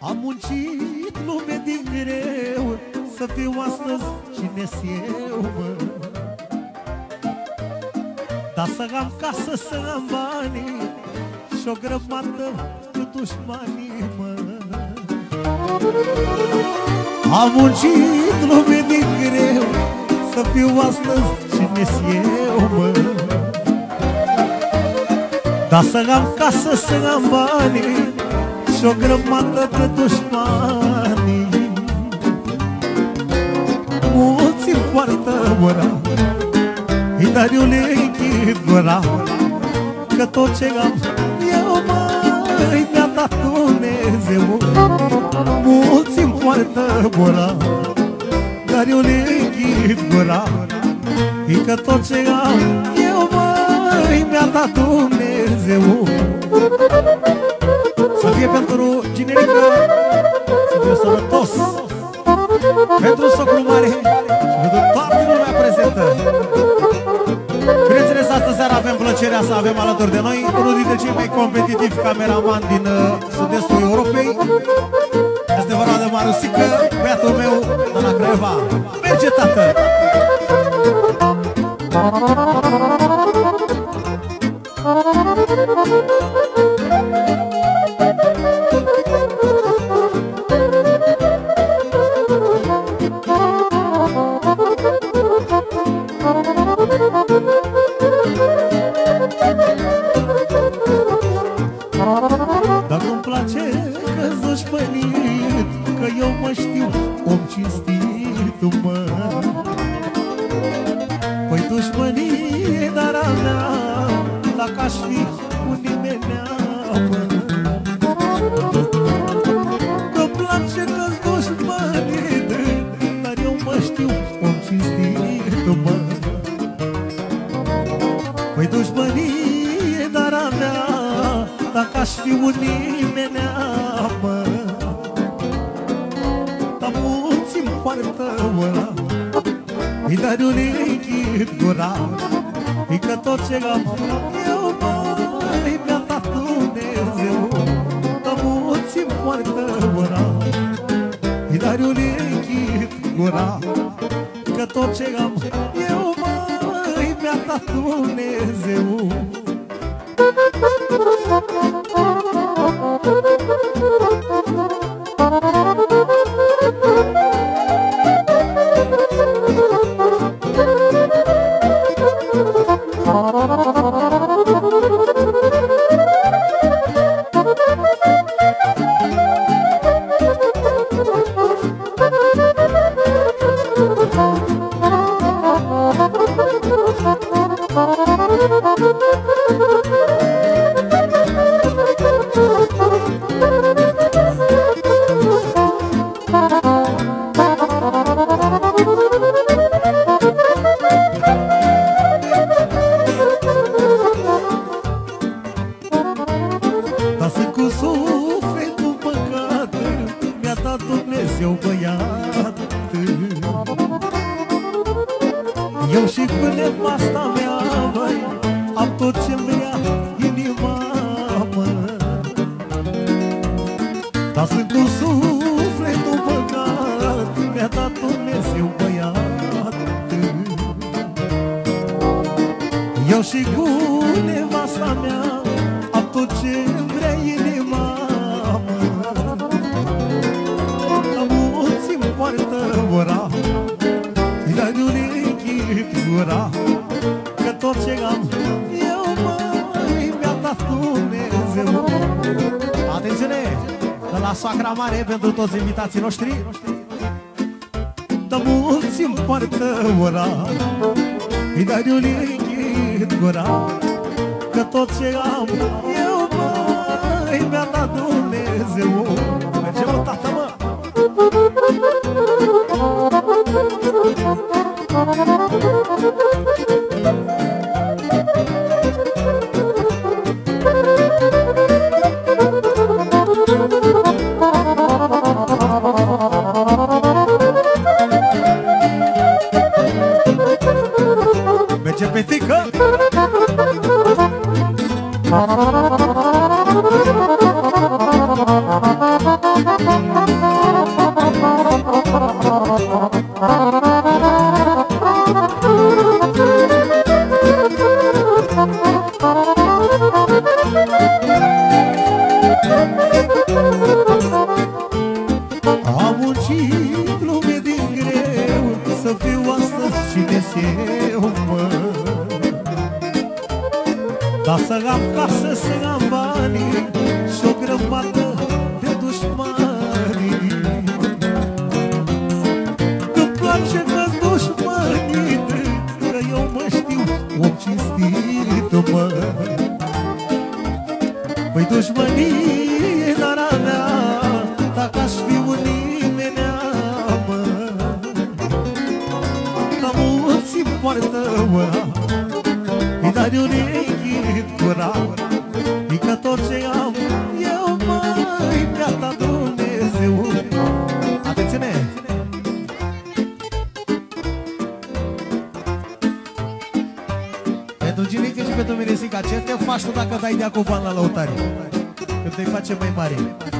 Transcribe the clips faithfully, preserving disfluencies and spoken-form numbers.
Am muncit lume din greu să fiu astăzi cine-s eu, mă. Dar să am casă, să am banii și o grămadă cu dușmanii, mă. Am muncit lume din greu să fiu astăzi cine-s eu, mă. Dar să am casă, să am banii și o grămadă de dușmanii. Mulți-mi poartă ora, dar eu le închid gura, că tot ce am eu, măi, mi-a dat Dumnezeu. Mulți-mi poartă ora, dar eu le închid gura, că tot ce am eu, măi, mi-a dat Dumnezeu. Să fie pentru generică, să fie sănătos, pentru socrul mare și pentru toată lumea prezentă. Bineînțeles, astă seara avem plăcerea să avem alături de noi unul dintre cei mai competitivi cameraman din uh, sud-estul Europei. Este vorba de Marusică, băiatul meu de la Craiova. Merge, tată! Dacă-mi place că-s dușmănit, că eu mă știu om cinstit, mă. Păi dușmănie, dar a mea, dacă aș fi cu nimenea, mă. Că-mi place că-s dușmănit, dar eu mă știu om cinstit, mă. Păi dușmănie, dar a mea, dacă aș fi un nimenea, mă. Dar mulți-mi poartă ora, dar eu le închid gura, că tot ce am eu, măi, mi-a dat Dumnezeu. Dar mulți-mi poartă ora, dar eu le închid gura, că tot ce am eu, măi, mi-a dat Dumnezeu. Eu și cu nevasta mea, băi, am tot ce-mi vrea inima, mă. Dar sunt cu sufletul păcat, mi-a dat Dumnezeu băiat. Eu și cu nevasta mea am tot ce-mi vrea inima, mă. Dar mulți-mi poartă ora, dar nu le închid gura, că tot ce am eu, măi, mi-a dat Dumnezeu. Atențiune! De la soacra mare pentru toți invitații noștri. Dar mulți-mi poartă ora, dar eu le închid gura, că tot ce am eu, măi, mi-a dat Dumnezeu. Mergem, mă, tată, mă! Mergem pe tică! Thank you. Am muncit lume din greu să fiu astăzi cine eu, mă. Dar să am casă, să am banii și o grămadă de dușmani. Nu-mi place că-s dușmanit, că eu mă știu om cinstit, mă. Păi dușmanii n-ar avea dacă aș fi un nimenea, mă. Ca mulți-mi poartă ora, îi dai de urechi gura, e că tot ce am eu, măi, mi-a dat Dumnezeu. Atenție-ne! Pentru Ginică și pentru Miresica, ce te faci tu dacă dai de-a cu bani la lăutare? Că te-i face mai mare.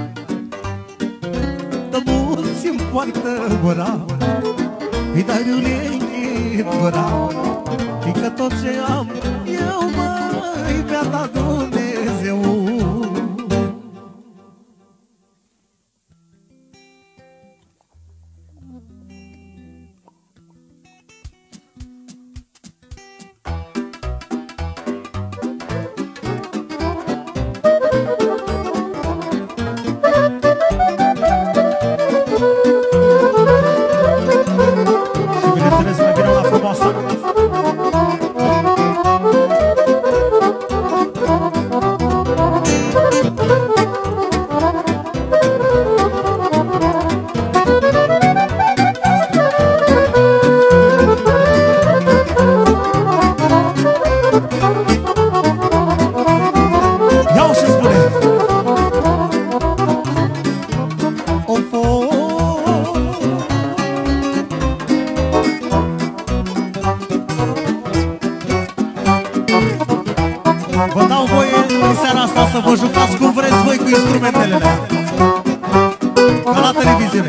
Dă mulți-mi poartă ora, îi dai de urechi gura, e că tot ce am eu, măi, mi-a dat Dumnezeu. Și bineînțeles, mai bine la frumoasă. Ia-o și spune! Of, of. Vă dau voie în seara asta să vă jucați cum vreți voi cu instrumentele alea. Ca la televiziune.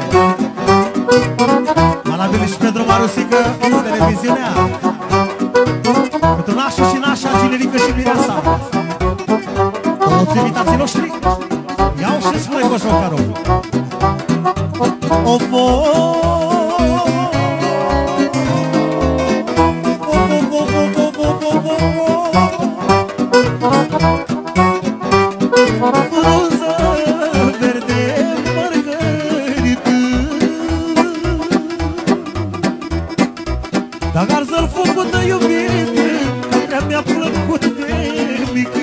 Malabil și Pedro Marusică, televiziunea. Pentru nașul și nașa, Ginerică și Mireasa. Toți invitații noștri, iau și spune coșocarul. Of, frunză verde mărgărită, dacă arză-l focul de iubire, prea mi-a plăcut de mică.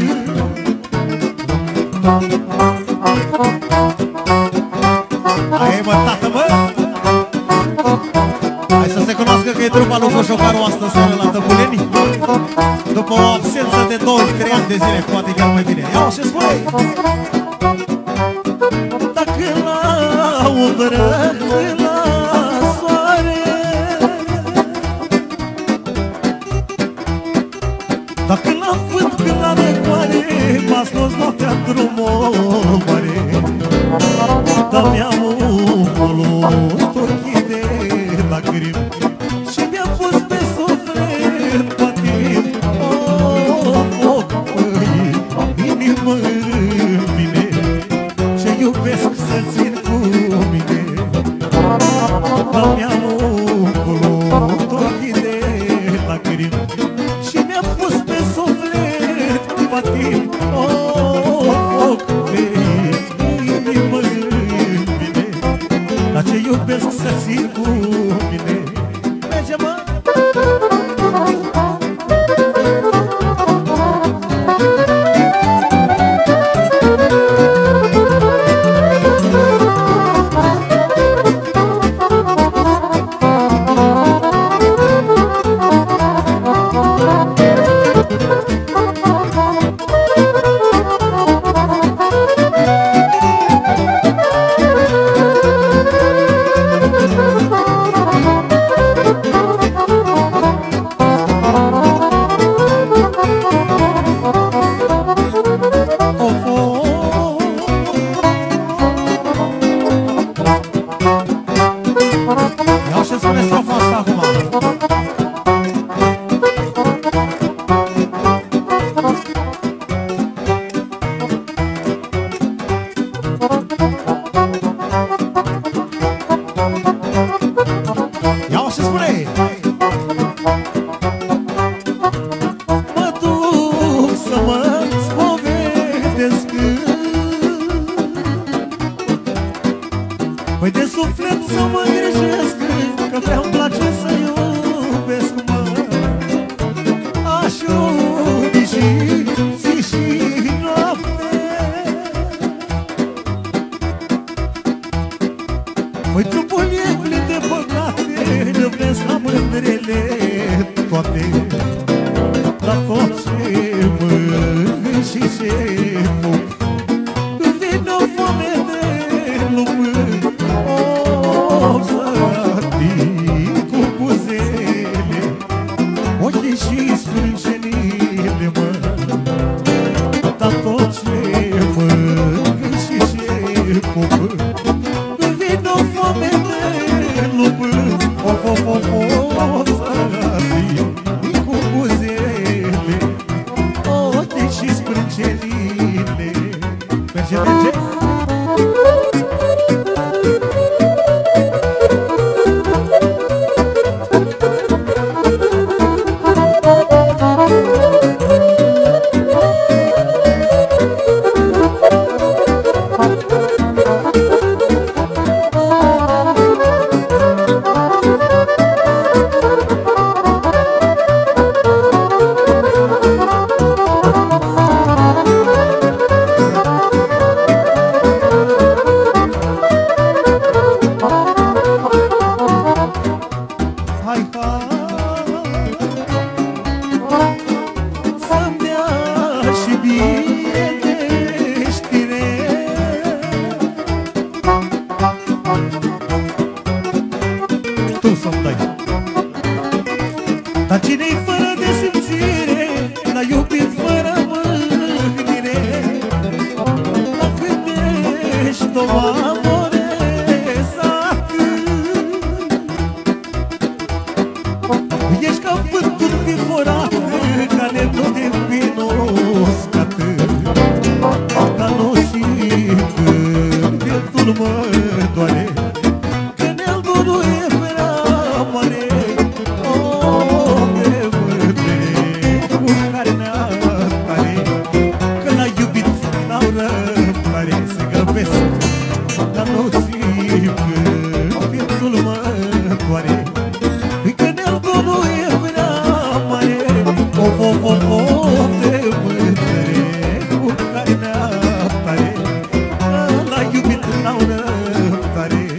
Hai, mă, tată, mă! Hai să se cunoască că e trupa lui Coșocaru astă seară la Tăpuleni. După o absență de doi trei ani de zile, poate chiar mai bine. Ia-o și spune! Dacă la umbră, la soare, dacă la vânt, când la răcoare, m-a scos noaptea în drumul mare. Dă-mi amul ochii de lacrimi și mi-a pus pe suflet patim. O, foc, inimă în mine, ce iubesc să țin cu mine. Dă-mi amul ochii de lacrimi și mi-a pus pe suflet patim. O, foc, inimă în mine, dar ce iubesc să țin cu mine. Merge, mă! Păi de suflet să mă îngrijesc, că vreau-mi place să iubesc, mă. Aș iubi și zi și noapte. Păi trupul e plin de păcate, iubesc la mândrele toate. La tot ce mănânc și ce pup, vine-o foame de lume. O să-tii cu buzele, ochii și sprâncenile, mă. Dar tot ce mănânc și ce pup, vine-o foame de lume. Of, of, of, o să-tii cu buzele, ochii și sprâncenile. Merge, merge! Dar cine-i fără de simțire, l-a iubit fără mândire. La când ești o amorezată, ești ca vântul viforat, ca lemnul de pinoscată. Dar nu simt când pieptul mă doare, că ne-l dorul e prea mare. Dar nu simt când pieptul mă doare, că ne-l dorul e prea mare. Of, of, of, of de mândre cu care ne-a tare, l-a iubit la o răbdare.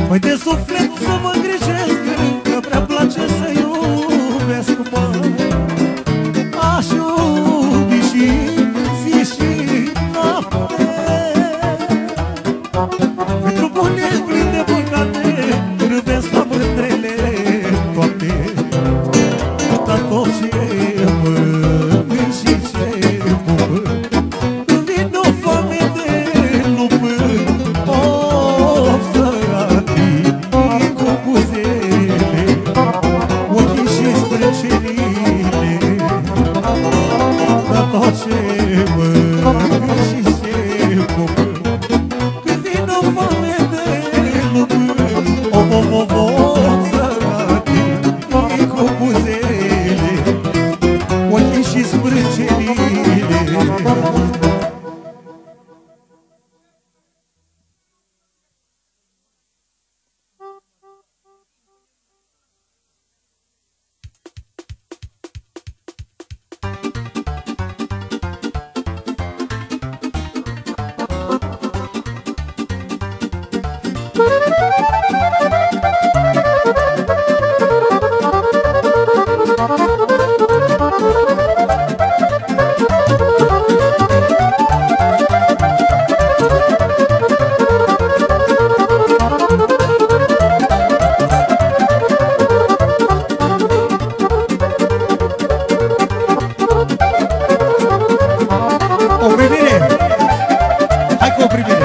Păi de suflet să mă îngrijesc, că prea place să iubesc, mă. Aș iubi și zi și noapte, pentru bune plin de păcate, râvesc la mândrele toate. Dar tot ce mănânc și ce pupă, vin o foame de lupă. Of, sărătii cu buzele, ochii și sprâncenile. Dar tot ce mănânc și ce pupă, vin o foame de lupă. Of, of, of, of, sărătii cu buzele, ochii și sprâncenile. O privire! Hai cu o privire!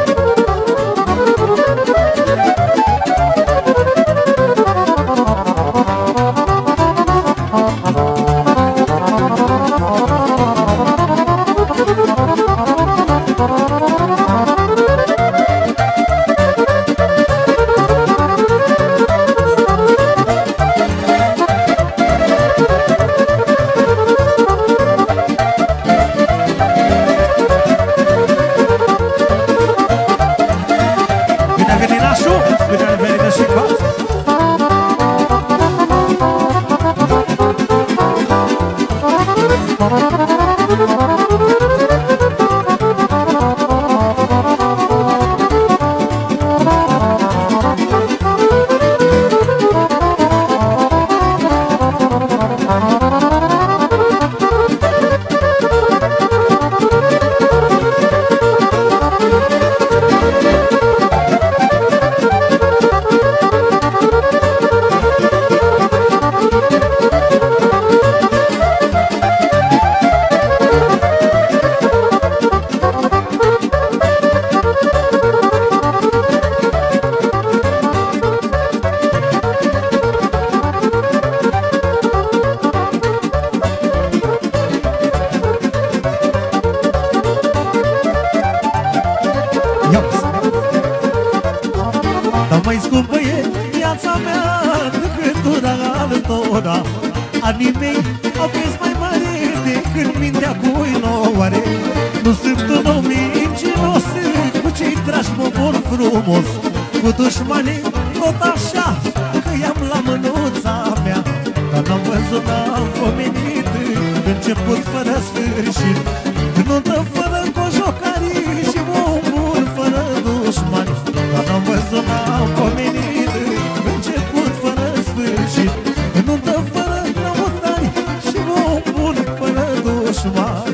Bine a venit nașul! Bine a venit și ca! Dar mai scumpă e viața mea decât una altora. Anii mei au preț mai mare decât mintea cui nu are. Nu sunt un om mincinos, cu cei dragi mă vor frumos. Cu dușmanii tot așa, că i-am la mânuța mea. Dar n-am văzut, n-am pomenit început fără sfârșit. Nuntă fără cojocarii și om bun fără dușmani. Dar n-am văzut, n-am pomenit început fără sfârșit. Nuntă fără lăutari și om bun fără dușmani.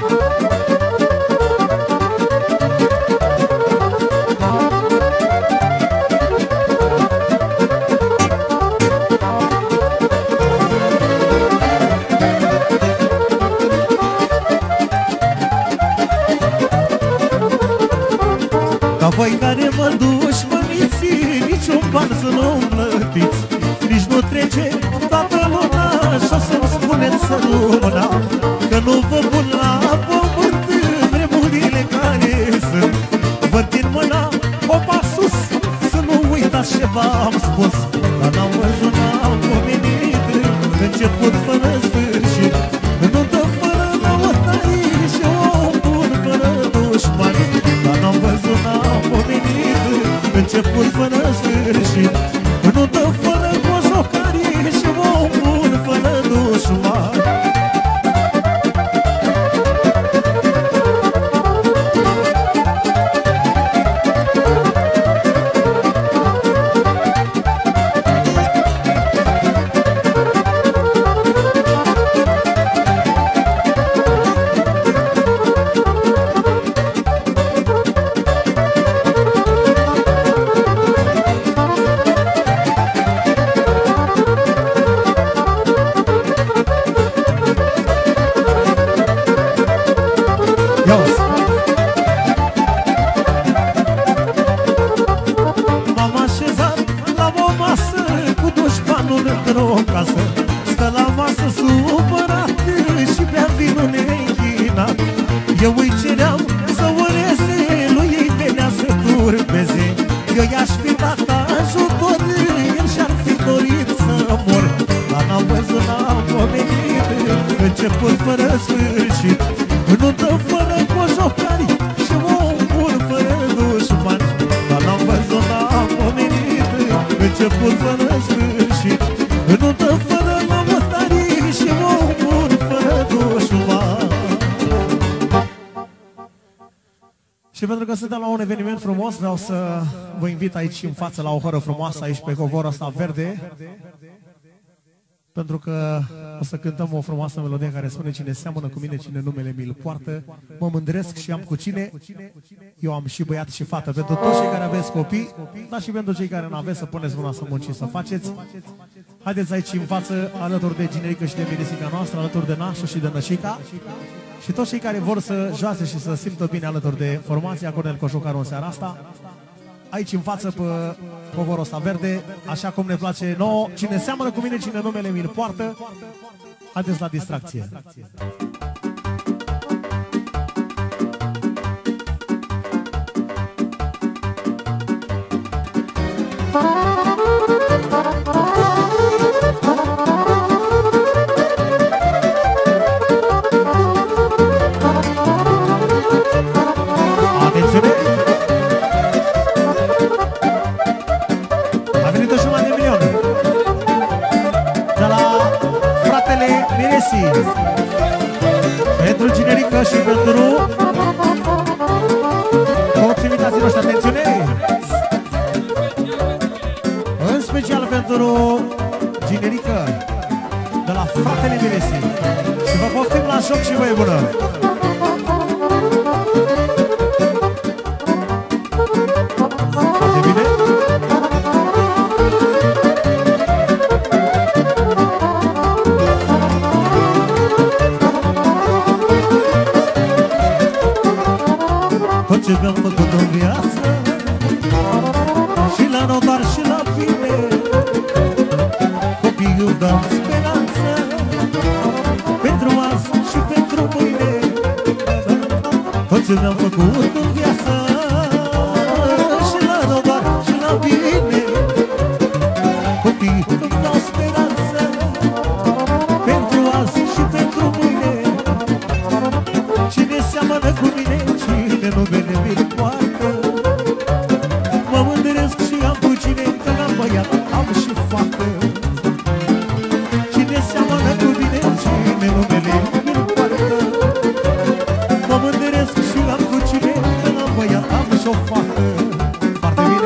Voi care mă dușmăniți, niciun ban să nu-mi plătiți. Nici nu trece toată luna și o să-mi spuneți să luna, că nu vă pun la pământ vremurile care sunt. Vă din mâna copa sus, să nu uitați ce v-am spus. Dar n-am văzut, n-am pomenit început fără sfârșit. Nu dă fără lăutari și om bun fără dușmani. Dar n-am văzut, n-am pomenit început fără sfârșit. Nu dă fără cojocarii și om bun fără dușmani. i-aș fi dat ajutor, el și-ar fi dorit să mor. Dar n-am văzut, n-am pomenit, început fără sfârșit, nuntă fără cojocari și omul fără dușmani. Dar n-am văzut, n-am pomenit, început fără sfârșit, nuntă fără lămătari și omul fără dușmani. Și pentru că suntem la un eveniment frumos, vreau să vă invit aici în față la o horă frumoasă, aici pe covorul ăsta verde, pentru că o să cântăm o frumoasă melodie care spune: cine seamănă cu mine, cine numele mi-l poartă. Mă mândresc și am cu cine, eu am și băiat și fată. Pentru toți cei care aveți copii, dar și pentru cei care nu aveți, să puneți mâna să munciți, să faceți. Haideți aici în față, alături de Ginerică și de Miresica noastră, alături de Nașu și de Nășica. Și toți cei care vor să joase și să simtă bine alături de formația Cornel Cojocaru în seara asta, aici în față pe covorul ăsta verde, așa cum ne place nouă. Cine seamănă cu mine, cine numele mi-l poartă. Haideți la distracție. Pentru Ginerică și pentru toți invitații noștri, atențiune! În special pentru Ginerică, de la fratele Miresi. Și vă poftim la joc și voi bună! Foarte bine? Tot ce mi-am făcut în viață, și la nou, dar și la bine, copiii dau speranță pentru azi și pentru mâine. Tot ce mi-am făcut în viață, și la nou, dar și la bine, copiii dau speranță pentru azi și pentru mâine. Cine seamănă cu mine, cine numele mi-l poartă. Mă mândresc și am cu cine, că n-am băiat, am și fată. Cine seamănă cu mine, cine numele mi-l poartă. Mă mândresc și am cu cine, că n-am băiat, am și o fată. Foarte bine?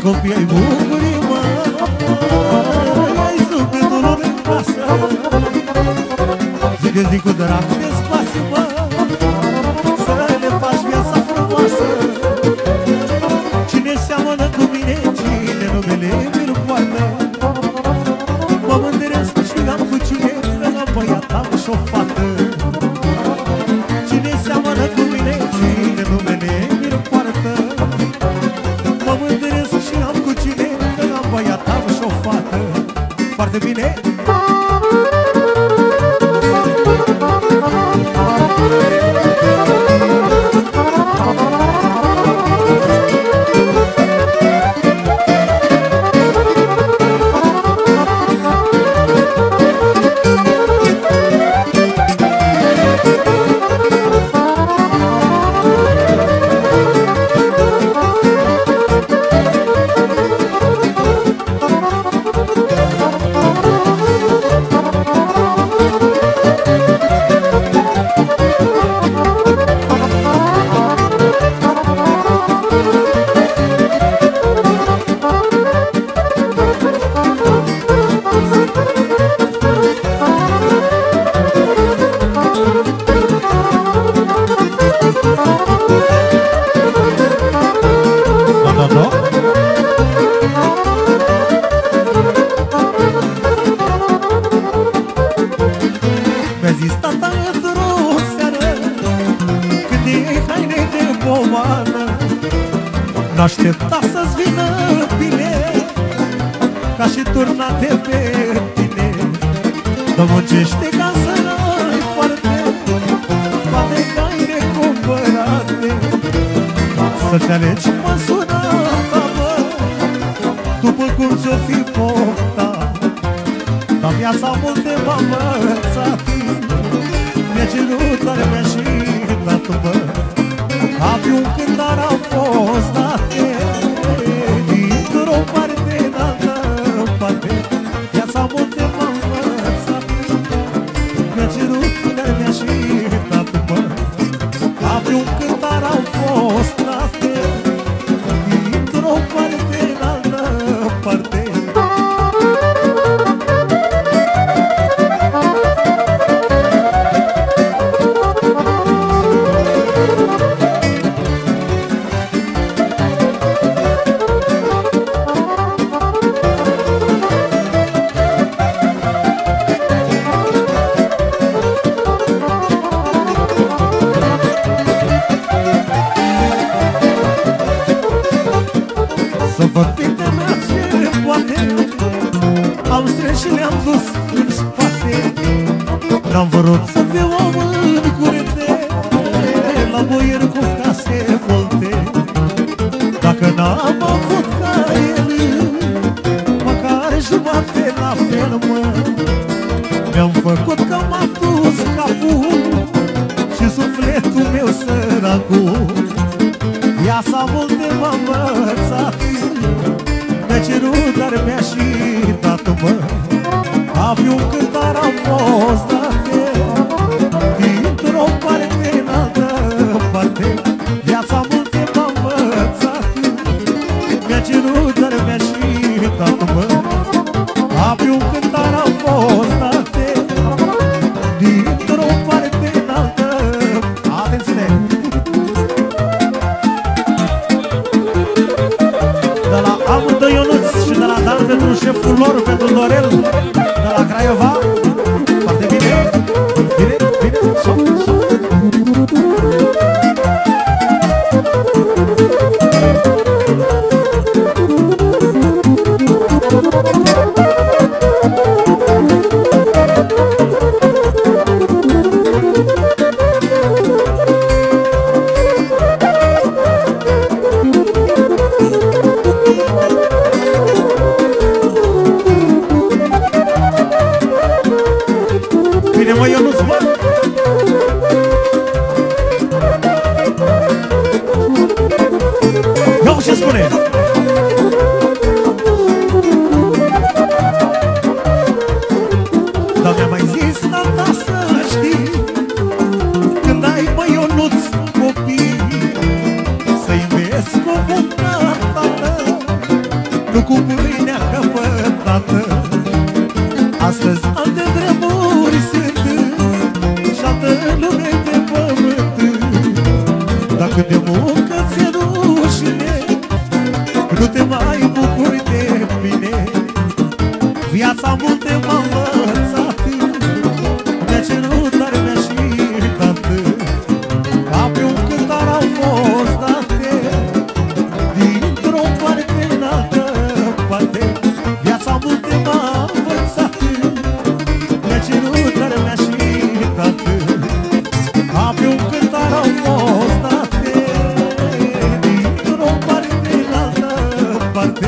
copii ai bucurii, mă, ai sufletul lor în casă. Zi de zi cu drag de spațiu, mă, să le faci viața frumoasă. Cine seamănă cu mine, cine numele mi-l poartă, mă mândresc și am cu cine, că la băiat am și-o fată. Cine seamănă cu mine, cine numele mi-l poartă, mă mândresc și am cu cine, că la băiat am și-o fată. Foarte bine! N-aștepta să-ți vină bine, ca și turnate pe tine. Dar muncește ca să n-ai parte, poate că ai necumpărate. Să-ți alegi măsura ta, mă, după cum ți-o fi pofta. Dar viața multe m-a învățat, mi-a cerut, dar mi-a și dat, mă. Aviul când ar au fost date, dintr-o parte în altă parte, viața multe m-a învățat, mi-a cerut, dar mi-a și dat, mă. Aviul când ar au fost date, dintr-o parte în altă parte. Și le-am dus în spate, n-am vrut să fiu om în curte, la boier cu case multe. Dacă n-am avut ca el, măcar jumate la fel, mă. Mi-am făcut că m-am dus capul și sufletul meu săracul. Viața multe m-a învățat, mi-a cerut, dar mi-a și dat, mă. Aviul când ar au fost date, dintr-o parte în altă parte, viața multe m-a învățat, mi-a cerut, dar mi-a și dat, mă. Aviul când ar au fost date, dintr-o parte în altă. Atenție! De la amândoi Ionuț și de la Dan pentru șeful lor, pentru Dorel, de la Craiova. Foarte bine, bine, bine, șoc, șoc. nu cu mâinea căpătată. Astăzi an de vremuri sunt și altă lume pe pământ. Dacă de muncă ți-e rușine, nu te mai bucuri de mine. Viața multe m-a învățat, mi-a cerut, dar mi-a și dat. Ca pe un cântar au fost date, dintr-o parte în altă parte. Viața multe m-a învățat, mi-a cerut, dar mi-a și dat. Ca pe un cântar au fost date, dintr-o parte în altă parte.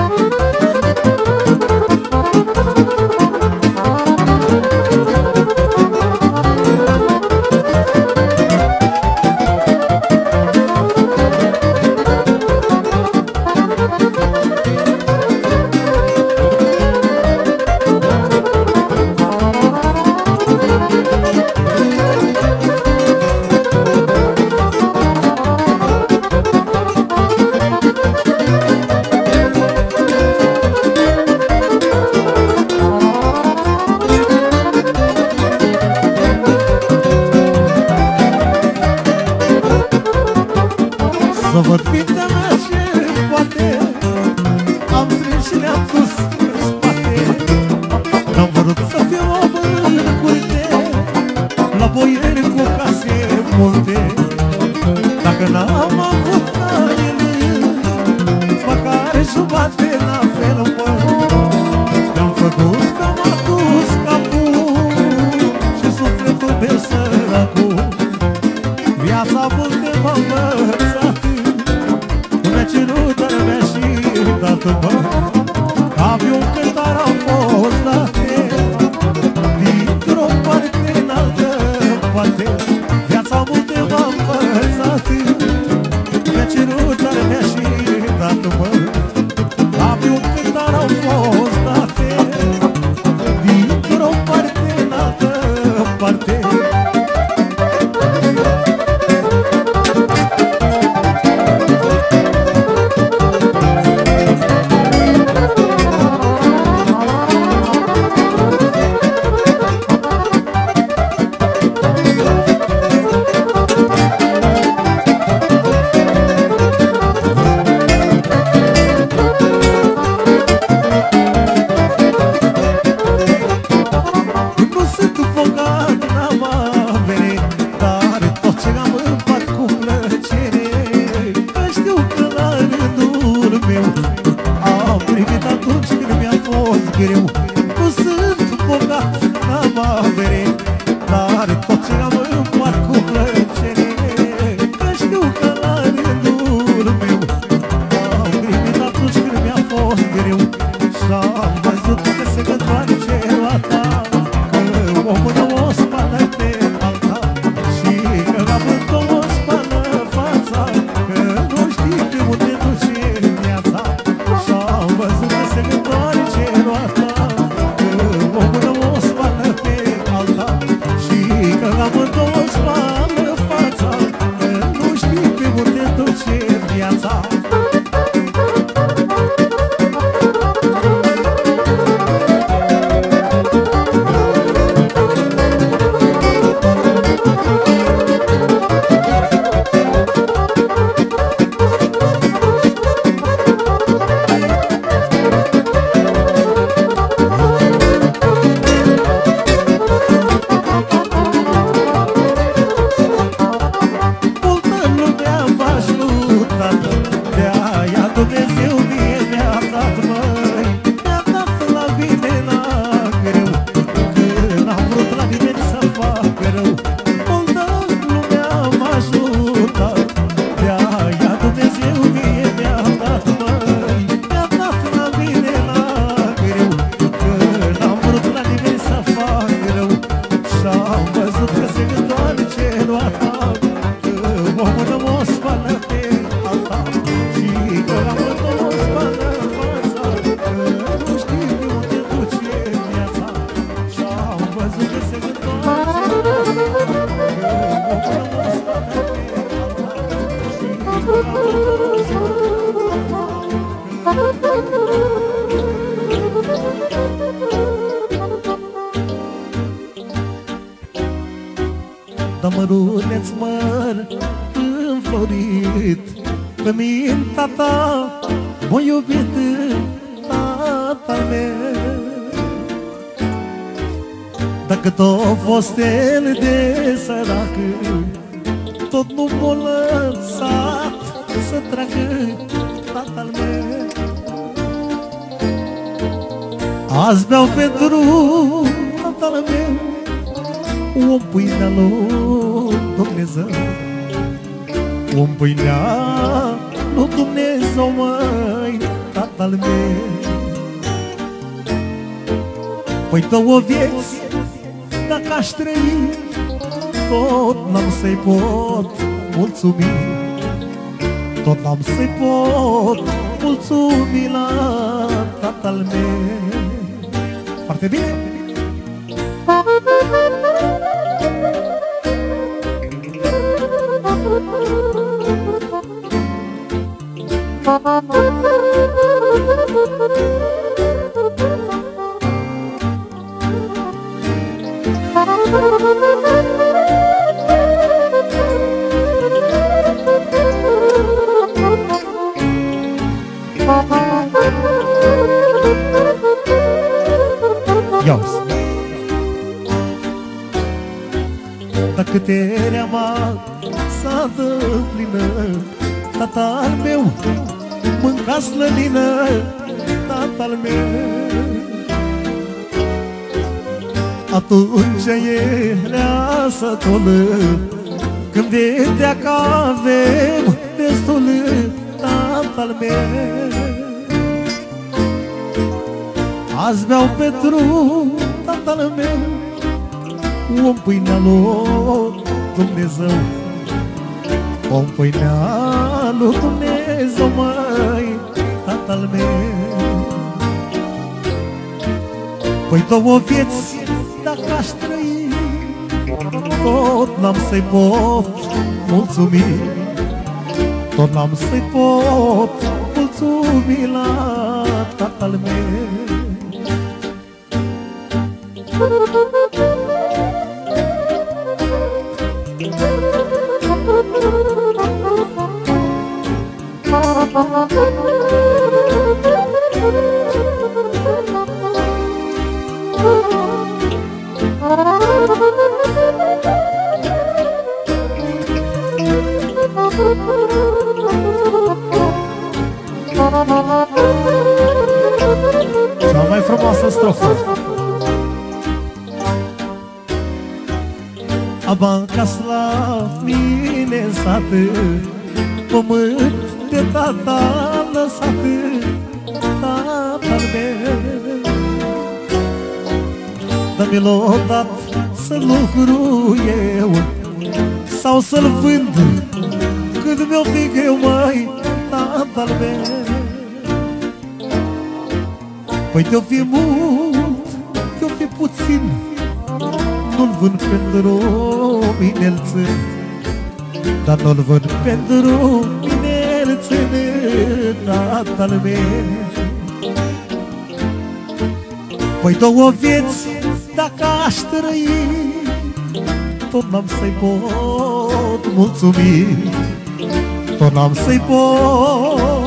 Să văd mintea mea ce poate, am strâns și le-am pus în spate. N-am vrut să fiu om în curte, la boieri cu case multe. Dacă n-am avut ele, măcar jumate la fel, mă. Mi-am făcut că m-a dus capul și sufletul meu săracul. Viața multe m-a învățat, mi-a cerut, dar mi-a și dat, mă. Ca pe un cântar au fost date, dintr-o parte în altă parte. Viața multe m-a învățat, mi-a cerut, dar mi-a și dat, mă. Ca pe un cântar au fost date, dintr-o parte în altă parte. măruneț măr înflorit, pe mintea ta m-a iubit tata meu. Dacă tot fost el de sărac, tot nu m-a lăsat să treacă tatăl meu. Azi beau pentru tatăl meu o pâinea lui Dumnezeu, o pâinea lui Dumnezeu, măi, tatăl meu. Păi două vieți dacă aș trăi, tot n-am să-i pot mulțumi, tot n-am să-i pot mulțumi la tatăl meu. Foarte bine! Ia-uzi! Dacă tereama s-a dăplină, tatăl meu mânca slănină, tatăl meu. Atunci era sătulă, când vedea că avem destul, tatăl meu. Azi beau pentru tatăl meu o pâinea lui Dumnezeu, o pâinea lui Dumnezeu, măi, tatăl meu. Păi două vieți dacă aș trăi, tot n-am să-i pot mulțumi, tot n-am să-i pot mulțumi la tatăl meu. Cea mai frumoasă strofă. Aba acasă la mine în sat, pământ de tata lăsat, tatăl meu. Dar mi l-a dat să lucru eu sau să-l vând când mi-o fi greu, măi, tatăl meu. Păi te-o fi mult, te-o fi puțin, nu-l vând pentru mine-l țin, dar nu-l vând pentru mine-l țin, tatăl meu. Păi două vieți dacă aș trăi, tot n-am să-i pot mulțumi, tot n-am să-i pot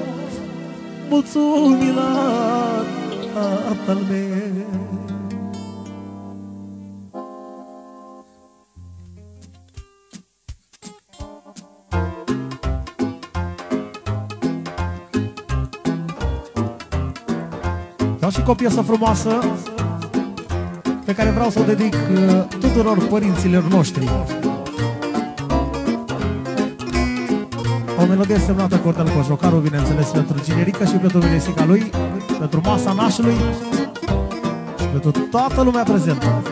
mulțumi la tatăl meu. Dau și cu o piesă frumoasă pe care vreau să o dedic tuturor părinților noștri. O melodie semnată Cordel Cojocaru, bineînțeles pentru Ginerica și pentru Venesica lui, pentru masa nașului și pentru toată lumea prezentă.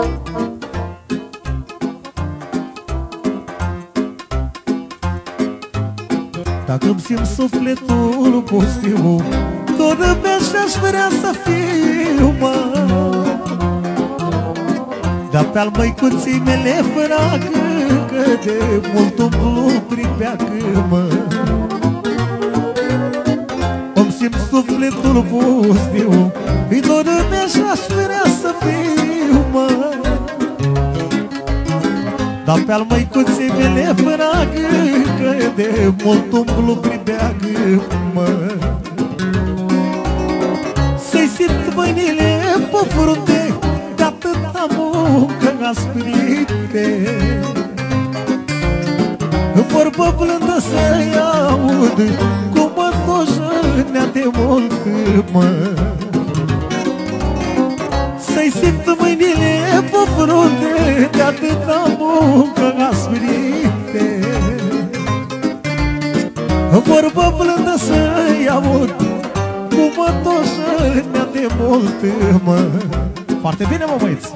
Dacă-mi simt sufletul pustiu, dormesc și-aș vrea să fiu, mă. Dar pe-al măicuții mele frac, că de mult umplu prin beacă, mă. Îmi simt sufletul pustiu, îi dormesc și-aș vrea să fiu, mă. Dar pe-al măicuței mele fragă, că de mult umblu prin beagă, mă. Să-i simt mâinile pe frunte, de-atâta muncă asprite. Vorbă blândă să-i aud, cum mă toșănea de mult, mă. Să-i simt mâinile pe frunte, de-atâta muncă asprite. Vorbă blândă să-i aud, cum mă toșănea de mult, mă. Foarte bine, mă, băieți!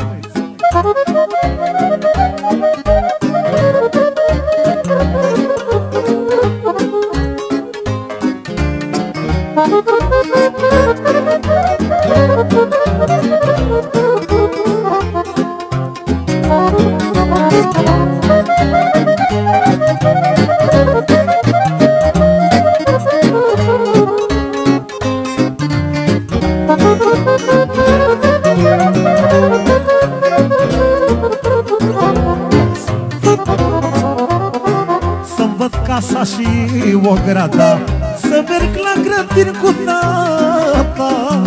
Să-mi văd casa și o grada, să merg la grădini cu tata,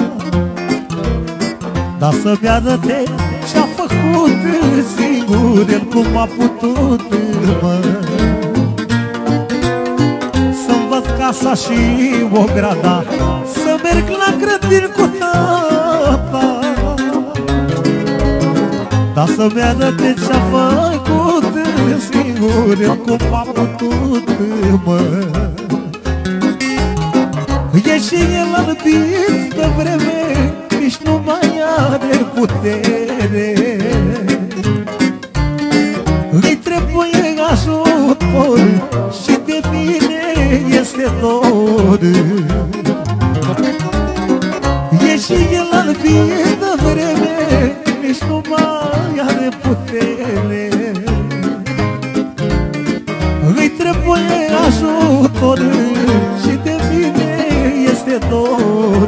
dar să-mi arăte ce-a făcut singur el, cum a putut, mă. Să-mi văd casa și o grada, să merg la grădini cu tata, dar să-mi arăte ce-a făcut singur el, cum a putut, mă. E și el albit de vreme, nici nu mai are putere. Îi trebuie ajutor și de mine este dor. E și el albit de vreme, nici nu mai are putere. Îi trebuie ajutor și de mine este dor.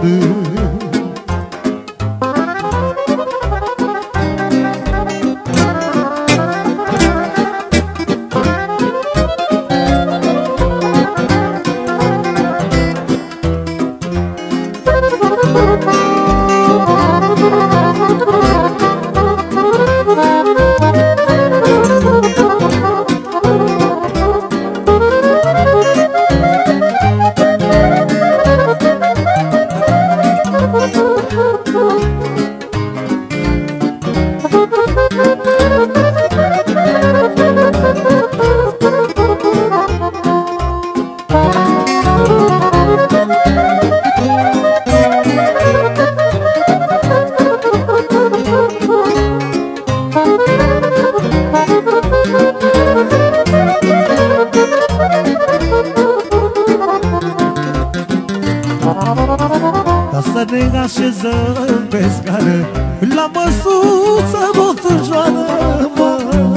Să ne așezăm pe scară, la măsuță botâjoară, mă.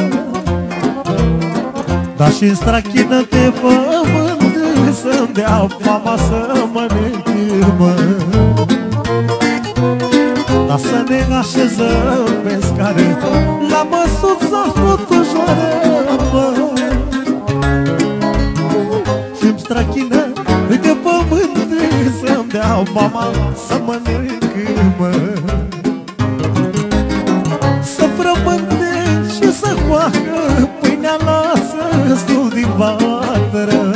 Dar și-n strachină pe pământ, să-mi dea mama să mănânc, mă. Dar să ne așezăm pe scară, la măsuță botâjoară, mă. Și-mi strachină de pământ, să-mi dea mama să mănânc, mă. Să frământe și să coacă pâinea, lasă stul din vatră.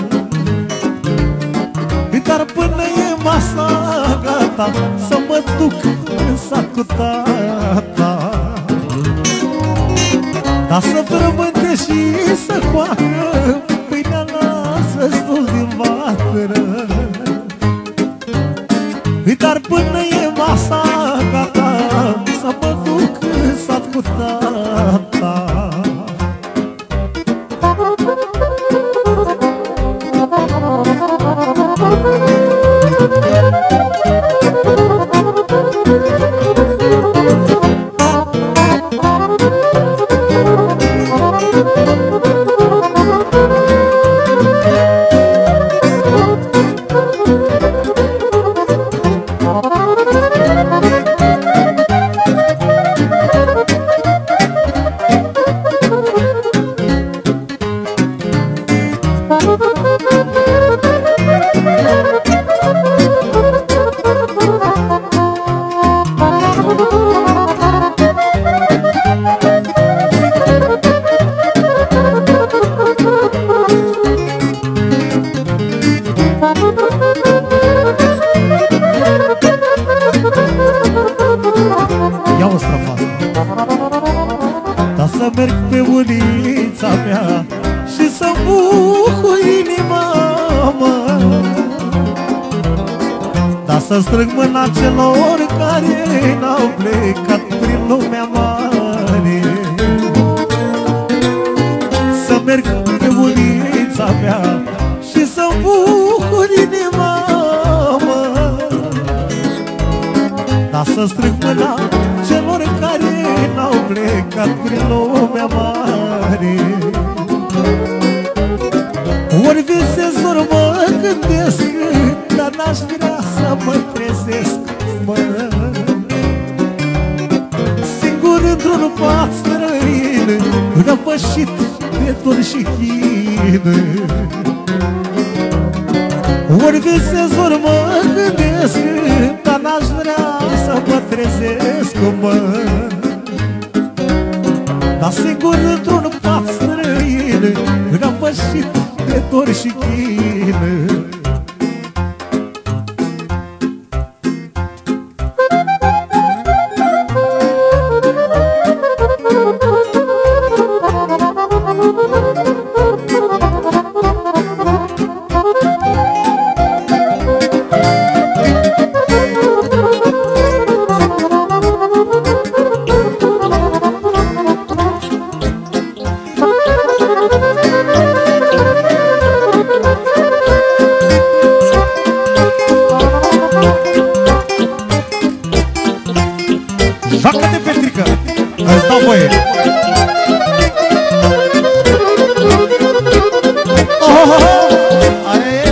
Dar până e masa gata, să mă duc în sat cu tata. Dar să frământe și să coacă pâinea, lasă stul din vatră. Dar până e masa gata, să mă duc în sat cu tata. merg pe ulița mea și să-mi bucur inima, mă. Dar să strâng mâna celor care n-au plecat prin lumea mare. Să merg pe ulița mea și să-mi bucur inima, mă. Dar să strâng mâna celor care n-au plecat prin lumea mare. Ori visez, ori mă gândesc, dar n-aș vrea să mă trezesc, mă. Singur într-un pat străin, răpășit de dor și chin. Ori visez, ori mă gândesc, dar n-aș vrea să mă trezesc, mă. Dar singur într-un pat străin, răpășit de dor și chin. Joacă-te, Petrică! Îți dau voie! Oh, oh, oh. Aia e!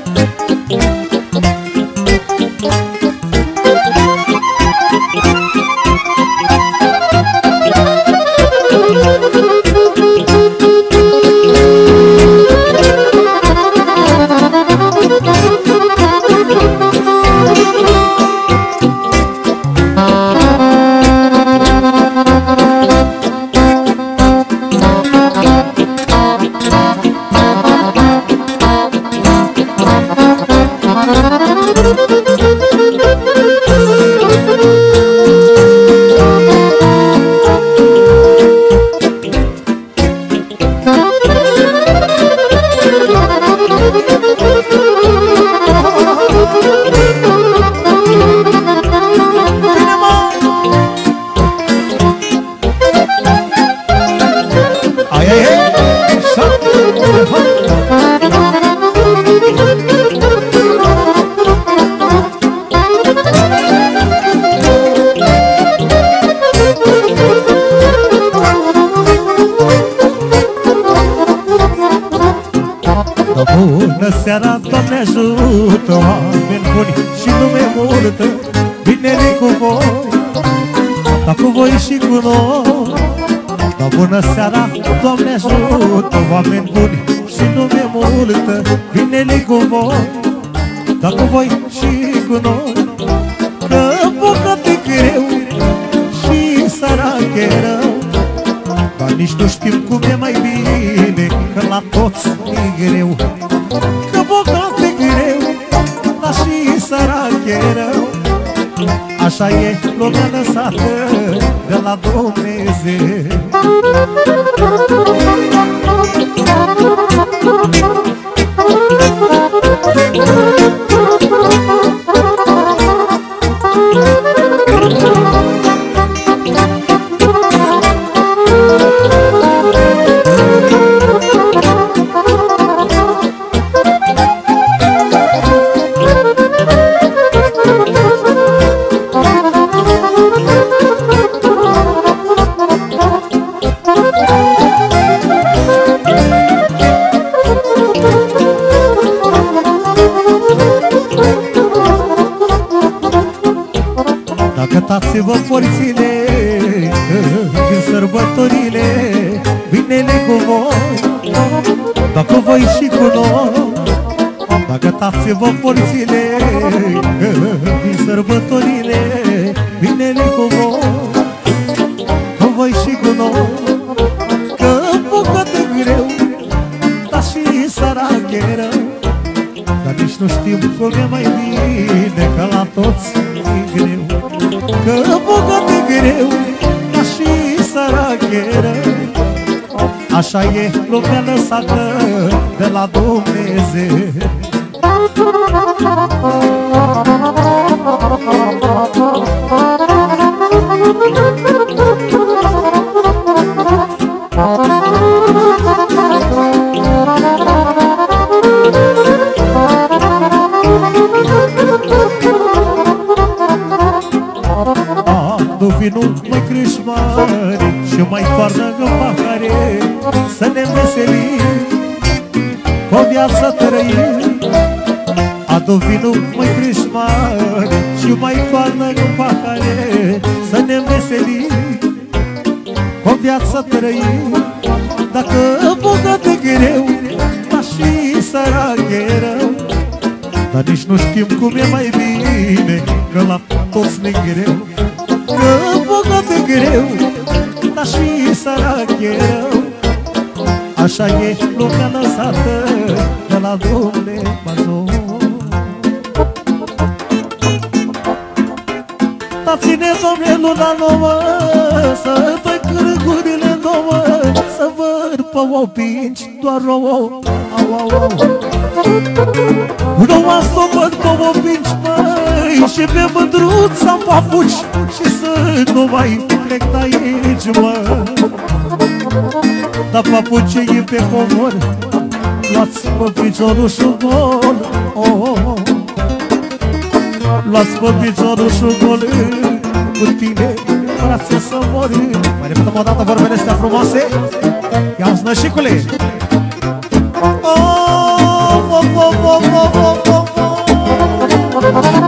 Bună seara, Doamne ajută, oameni buni și lume multă, bine-i cu voi, dar cu voi și cu noi. Da, bună seara, Doamne ajută, oameni buni și lume multă, bine-i cu voi, dar cu voi și cu noi. Că păcat-e greu și sărac e rău, dar nici nu știm cum e mai bine, că la toți e greu. Că bogat e greu, dar și sărac e rău. Așa e lumea lăsată de la Dumnezeu. Cătați-vă porțile din sărbătorile, bine-le cu voi, dar cu voi și cu noi. Da, cătați-vă porțile din sărbătorile, bine-le cu voi, cu voi și cu noi. Că păcat-e greu, dar și sărac e rău, dar nici nu știm cum e mai bine, că la toți e greu. Că bogat e greu, dar și săracheră. Așa e lumea lăsată de la Dumnezeu. Adu vinul mai crâșmare și mai toarnă în pahare, să ne veselim cu o viață trăim. Adu vinul mai crâșmare și mai toarnă în pahare, să ne veselim cu o viață trăim. Dacă bogat e greu, dar și sărac e rău, dar nici nu știm cum e mai bine, că la toți ne greu. Că bogat e greu, dar și sărac e rău. Așa e lumea lăsată de la Dumnezeu. Dar ține, Doamne, luna nouă, să tăi cârgurile două, să văd pe opinci doar rouă. Au, au, au. Noua să văd pe opinci, măi, și pe mândruța în papuci, și să nu mai plec de aici, mă. Dar papucii pe comor, luați pe piciorușul gol, oh, oh, oh. Luați pe piciorușul gol, cu tine, frație, să mori. Mai repetăm o dată vorbele astea frumoase. Ia-o, snășicule! Oh, oh, oh, oh, oh, oh, oh, oh.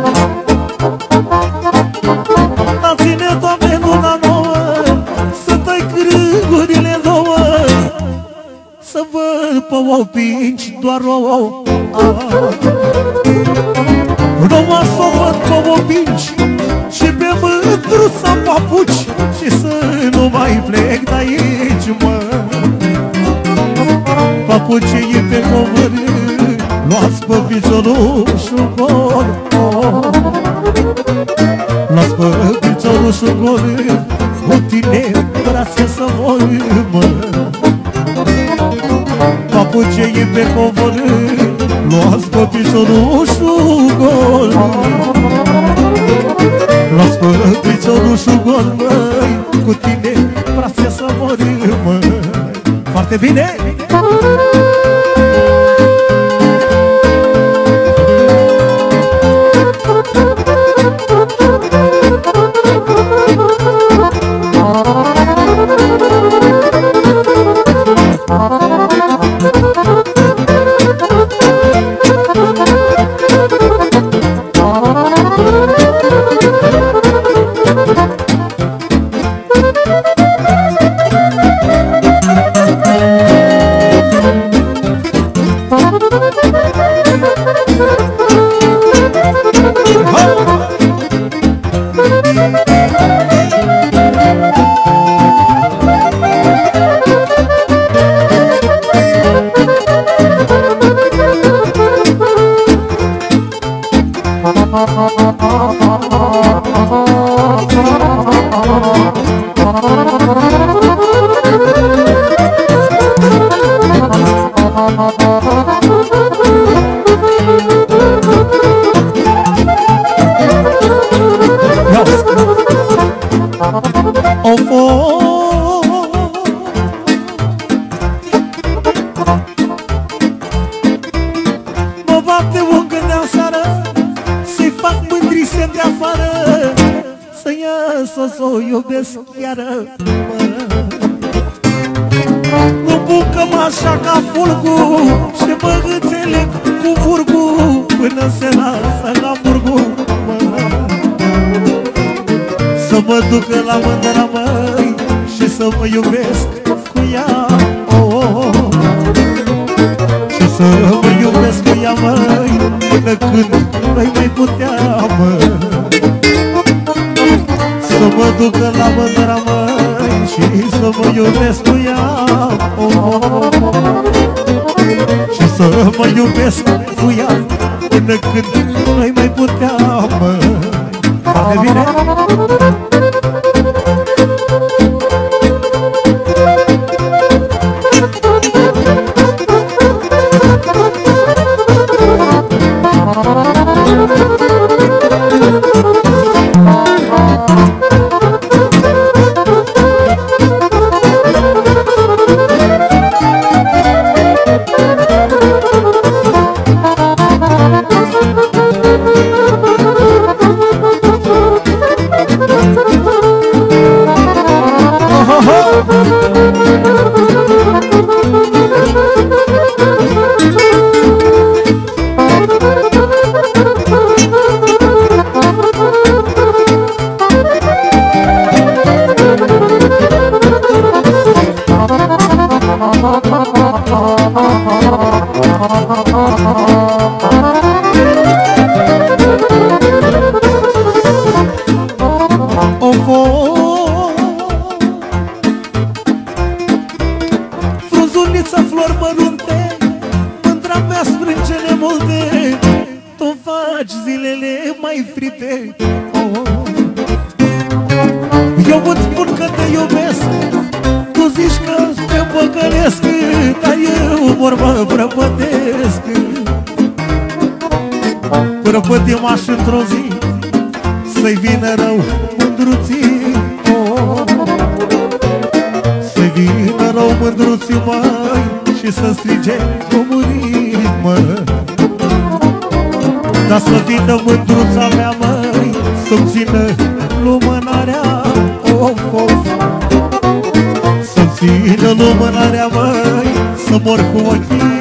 Dar ține, Doamne, luna nouă, să tăi cârgurile două, să văd pe opinci doar ouă. Noua să văd pe opinci și pe mândruța în papuci, și să nu mai plec de aici, mă. Papucii pe comor, luați pe piciorușul gol, oh. Luați pe piciorușul gol, cu tine, brațe, să mori, mă. Papucii pe comor, luați pe piciorușul gol, luați pe piciorușul gol, măi, cu tine, brațe, să mori, măi. Foarte bine! Mă bate un gând de seară, să-i fac mândri semn de afară, să iasă să o iubesc chiară. Nu bucăm așa ca fulgul și mă înțeleg cu burgul, până se lasă la burgul, mă. Să mă ducă la mândra, măi, și să mă iubesc cu ea, oh, oh, oh. Și să mă iubesc cu ea, măi, până când nu-i mai putea, măi. Să mă ducă la mândra, măi, și să mă iubesc cu ea, oh, oh, oh. Și să mă iubesc cu ea, până când nu-i mai putea, măi. Foarte bine! faci zilele mai frite. Oh. Eu îți spun că te iubesc, tu zici că te păcălesc, dar eu vorba prăpătesc. Prăpătim-aș într-o zi să-i vină rău mândruții. Oh. Să-i vină rău mândruții, măi, și să strige cu murit, mă. Dar să vină mândruța mea, măi, să-mi țină lumânarea, of, of. Să-mi țină lumânarea, măi, să mor cu ochii